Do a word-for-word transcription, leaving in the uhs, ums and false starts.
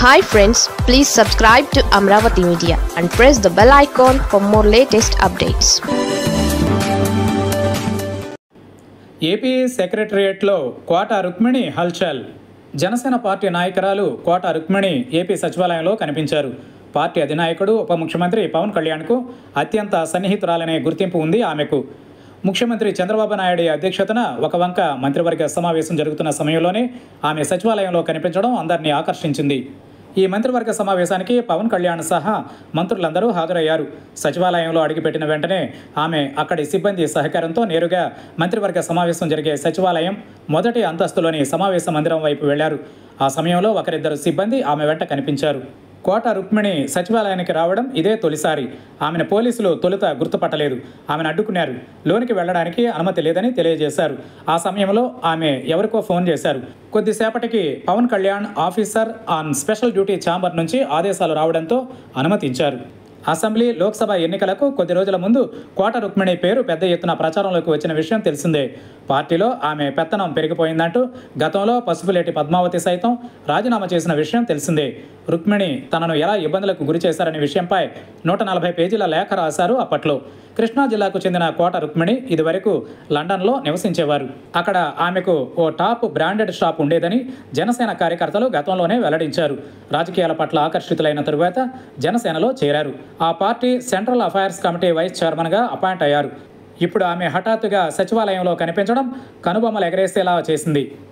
Hi friends, please subscribe to Amravati Media and press the bell icon for more latest updates. AP సెక్రటరియట్లో కోట రుక్మిణి హల్చల్. Janasena party నాయకురాలు కోట Rukmini AP సచివాలయంలో కనిపించారు. Party అధినాయకుడు ఉప ముఖ్యమంత్రి పవన్ కళ్యాణ్కు అత్యంత సన్నిహితురాలనే గుర్తింపు ఉంది ఆమెకు. ముఖ్యమంత్రి చంద్రబాబు నాయుడు అధ్యక్షతన ఒక వంక మంత్రివర్గ సమావేశం జరుగుతున్న సమయంలోనే ఆమె సచివాలయంలో కనిపించడం అందరినీ ఆకర్షించింది. ఈ మంత్రివర్గ సమావేశానికి పవన్ కళ్యాణ్ సహా మంత్రులందరూ హాజరయ్యారు. సచివాలయంలో అడుగుపెట్టిన వెంటనే ఆమె అక్కడి సిబ్బంది సహకారంతో నేరుగా మంత్రివర్గ సమావేశం జరిగే సచివాలయం మొదటి అంతస్తులోని సమావేశ మందిరం వైపు వెళ్లారు. ఆ సమయంలో ఒకరిద్దరు సిబ్బంది ఆమె వెంట కనిపించారు. కోట రుక్మిణి సచివాలయానికి రావడం ఇదే తొలిసారి. ఆమెను పోలీసులు తొలుత గుర్తుపట్టలేదు. ఆమెను అడ్డుకున్నారు. లోనికి వెళ్లడానికి అనుమతి లేదని తెలియజేశారు. ఆ సమయంలో ఆమె ఎవరికో ఫోన్ చేశారు. కొద్దిసేపటికి Pawan Kalyan officer on special duty chamber నుంచి ఆదేశాలు రావడంతో అనుమతించారు. అసెంబ్లీ, లోక్సభ ఎన్నికలకు కొద్ది రోజుల ముందు కోట రుక్మిణి పేరు పెద్ద ఎత్తున ప్రచారంలోకి వచ్చిన విషయం తెలిసిందే. పార్టీలో ఆమె పెత్తనం పెరిగిపోయిందంటూ గతంలో పసుపులేటి పద్మావతి సైతం రాజీనామా చేసిన విషయం తెలిసిందే. రుక్మిణి తనను ఎలా ఇబ్బందులకు గురి చేశారనే విషయంపై నూట నలభై పేజీల లేఖ రాశారు అప్పట్లో. కృష్ణా జిల్లాకు చెందిన కోట రుక్మిణి ఇదివరకు లండన్లో నివసించేవారు. అక్కడ ఆమెకు ఓ టాప్ బ్రాండెడ్ షాప్ ఉండేదని జనసేన కార్యకర్తలు గతంలోనే వెల్లడించారు. రాజకీయాల పట్ల ఆకర్షితులైన తరువాత జనసేనలో చేరారు. ఆ party central affairs committee vice చైర్మన్గా అపాయింట్ అయ్యారు. ఇప్పుడు ఆమె హఠాత్తుగా సచివాలయంలో కనిపించడం కనుబొమ్మలు ఎగరేసేలా చేసింది.